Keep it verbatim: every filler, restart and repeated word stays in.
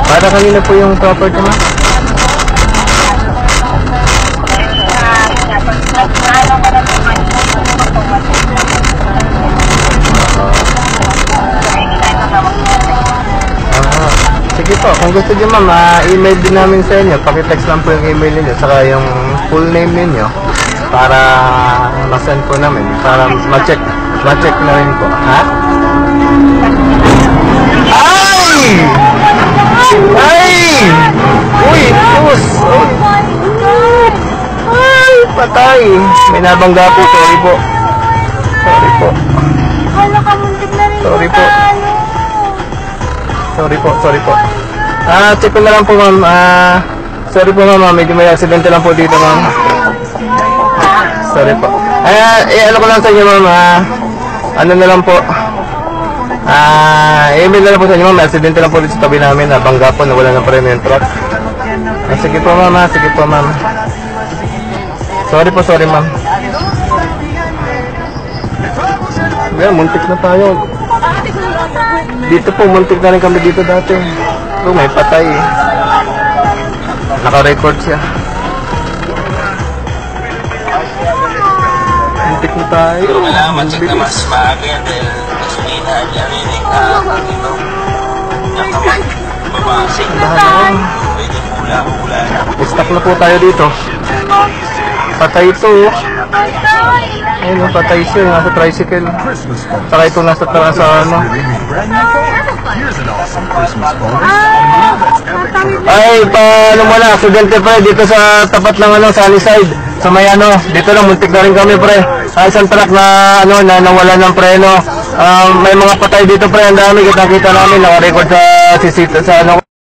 Para kanina po yung property mo? Sige po, kung gusto nyo ma'am, uh, email din namin sa inyo. Pakitext lang po yung email ninyo, saka yung full name ninyo para ma-send po namin, para ma-check ma-check na rin po. Ha? Ay! Ay! Uy, tus! Ay, patay! May nabangga po, sorry po. Sorry po. Sorry po. Sorry po, sorry po. Ah, check ko na lang po ma'am. Ah, sorry po ma'am, medyo may aksidente lang po dito ma'am. Sorry po. Ah, eh, ano ko lang sa inyo ma'am, ah, ano na lang po. Ah, email na lang po sa inyo ma'am, may aksidente lang po dito sa tabi namin, nabangga po, nawala na pa rin yung truck. Ah, sige po ma'am, ah, sige po ma'am. Sorry po, sorry ma'am. Ngayon, muntik na tayo. Dito po, muntik na rin kami dito dati. Ito, may patay eh. Naka-record siya. Muntik na tayo. Malaman check na mas maaga yan dahil gasolina dyan yun eh. Ito, nakamababasing. Pwede hula-hula na. Stuck na po tayo dito. Patay ito. Ayun, patay siya. Nasa tricycle. Saka ito nasa nasa ano. Ay, paano mo na, aksidente pre, dito sa tapat ng ano, Sunnyside, sa may ano, dito lang, muntik na rin kami pre. Ay, isang truck na, ano, na nawala ng preno. Um, may mga patay dito pre, ang dami, kita-kita namin, nakarecord sa, sa, sa ano,